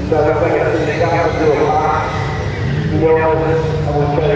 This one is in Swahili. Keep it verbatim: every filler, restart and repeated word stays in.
So if I get to the camera to do a lot, you know, I would tell you